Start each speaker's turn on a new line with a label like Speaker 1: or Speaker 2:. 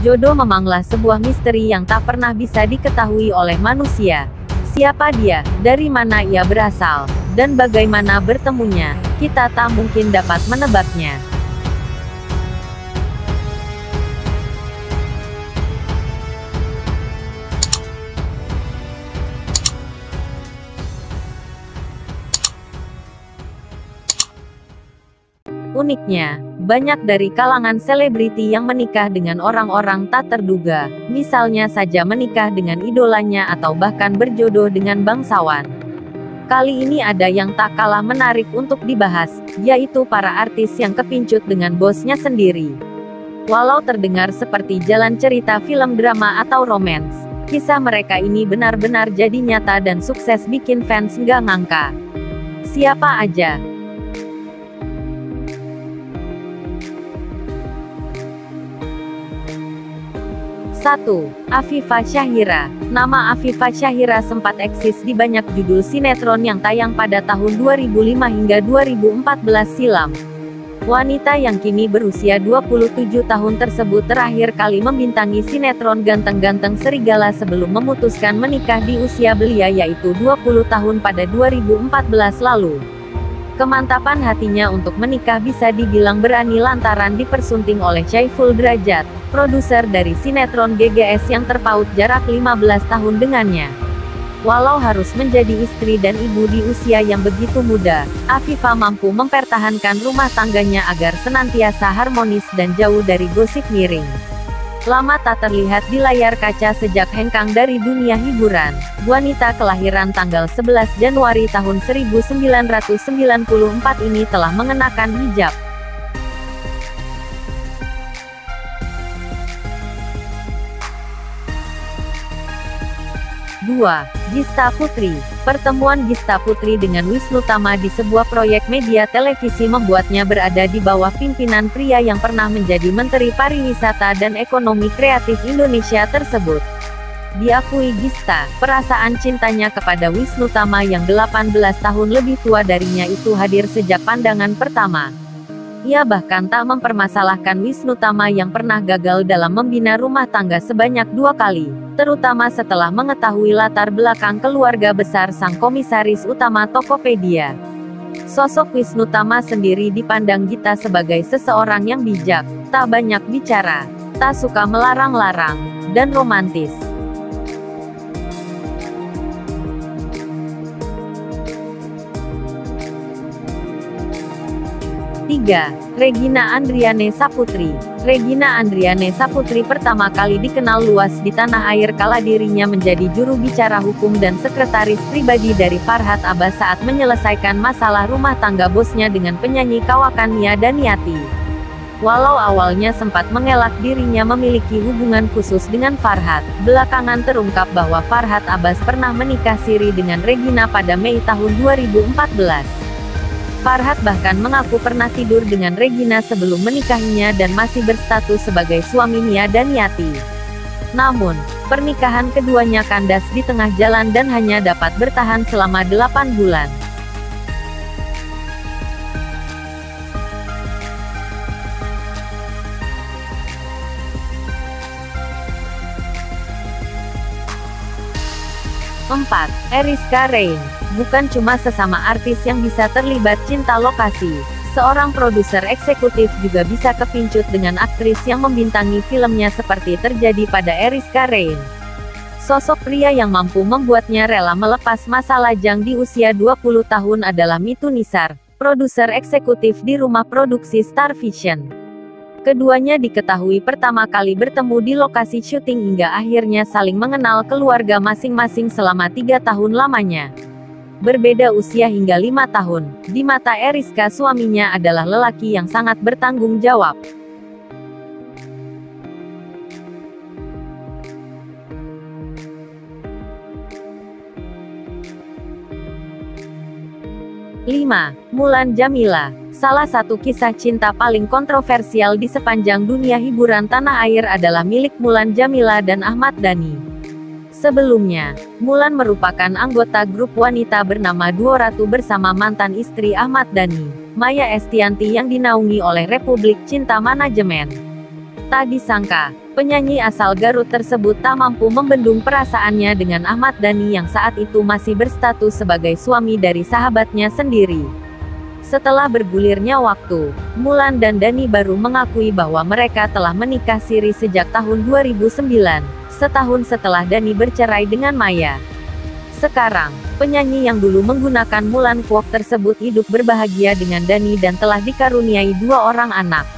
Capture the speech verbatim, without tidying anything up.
Speaker 1: Jodoh memanglah sebuah misteri yang tak pernah bisa diketahui oleh manusia. Siapa dia, dari mana ia berasal, dan bagaimana bertemunya, kita tak mungkin dapat menebaknya. Uniknya, banyak dari kalangan selebriti yang menikah dengan orang-orang tak terduga, misalnya saja menikah dengan idolanya atau bahkan berjodoh dengan bangsawan. Kali ini ada yang tak kalah menarik untuk dibahas, yaitu para artis yang kepincut dengan bosnya sendiri. Walau terdengar seperti jalan cerita film drama atau romans, kisah mereka ini benar-benar jadi nyata dan sukses bikin fans nggak ngangka. Siapa aja? satu. Afifa Syahira. Nama Afifa Syahira sempat eksis di banyak judul sinetron yang tayang pada tahun dua ribu lima hingga dua ribu empat belas silam. Wanita yang kini berusia dua puluh tujuh tahun tersebut terakhir kali membintangi sinetron Ganteng-Ganteng Serigala sebelum memutuskan menikah di usia belia yaitu dua puluh tahun pada dua ribu empat belas lalu. Kemantapan hatinya untuk menikah bisa dibilang berani lantaran dipersunting oleh Syaiful Drajat, produser dari sinetron G G S yang terpaut jarak lima belas tahun dengannya. Walau harus menjadi istri dan ibu di usia yang begitu muda, Afifa mampu mempertahankan rumah tangganya agar senantiasa harmonis dan jauh dari gosip miring. Lama tak terlihat di layar kaca sejak hengkang dari dunia hiburan, wanita kelahiran tanggal sebelas Januari tahun seribu sembilan ratus sembilan puluh empat ini telah mengenakan hijab. dua. Gista Putri. Pertemuan Gista Putri dengan Wisnu Tama di sebuah proyek media televisi membuatnya berada di bawah pimpinan pria yang pernah menjadi Menteri Pariwisata dan Ekonomi Kreatif Indonesia tersebut. Diakui Gista, perasaan cintanya kepada Wisnu Tama yang delapan belas tahun lebih tua darinya itu hadir sejak pandangan pertama. Ia bahkan tak mempermasalahkan Wisnu Tama yang pernah gagal dalam membina rumah tangga sebanyak dua kali, terutama setelah mengetahui latar belakang keluarga besar sang komisaris utama Tokopedia. Sosok Wisnu Tama sendiri dipandang Gita sebagai seseorang yang bijak, tak banyak bicara, tak suka melarang-larang, dan romantis. tiga. Regina Andriane Saputri. Regina Andriane Saputri pertama kali dikenal luas di tanah air kala dirinya menjadi juru bicara hukum dan sekretaris pribadi dari Farhad Abbas saat menyelesaikan masalah rumah tangga bosnya dengan penyanyi kawakan Nia Daniati. Walau awalnya sempat mengelak dirinya memiliki hubungan khusus dengan Farhad, belakangan terungkap bahwa Farhad Abbas pernah menikah siri dengan Regina pada Mei tahun dua ribu empat belas. Farhad bahkan mengaku pernah tidur dengan Regina sebelum menikahinya dan masih berstatus sebagai suami Nia Daniati. Namun, pernikahan keduanya kandas di tengah jalan dan hanya dapat bertahan selama delapan bulan. empat. Eriska Rein. Bukan cuma sesama artis yang bisa terlibat cinta lokasi, seorang produser eksekutif juga bisa kepincut dengan aktris yang membintangi filmnya seperti terjadi pada Eriska Rein. Sosok pria yang mampu membuatnya rela melepas masa lajang di usia dua puluh tahun adalah Mitu Nisar, produser eksekutif di rumah produksi Star Vision. Keduanya diketahui pertama kali bertemu di lokasi syuting hingga akhirnya saling mengenal keluarga masing-masing selama tiga tahun lamanya. Berbeda usia hingga lima tahun, di mata Eriska suaminya adalah lelaki yang sangat bertanggung jawab. lima. Mulan Jamila. Salah satu kisah cinta paling kontroversial di sepanjang dunia hiburan tanah air adalah milik Mulan Jamila dan Ahmad Dhani. Sebelumnya, Mulan merupakan anggota grup wanita bernama Duo Ratu bersama mantan istri Ahmad Dhani, Maya Estianty yang dinaungi oleh Republik Cinta Manajemen. Tak disangka, Penyanyi asal Garut tersebut tak mampu membendung perasaannya dengan Ahmad Dhani yang saat itu masih berstatus sebagai suami dari sahabatnya sendiri. Setelah bergulirnya waktu, Mulan dan Dhani baru mengakui bahwa mereka telah menikah siri sejak tahun dua ribu sembilan, setahun setelah Dhani bercerai dengan Maya. Sekarang, penyanyi yang dulu menggunakan Mulan Kwok tersebut hidup berbahagia dengan Dhani dan telah dikaruniai dua orang anak.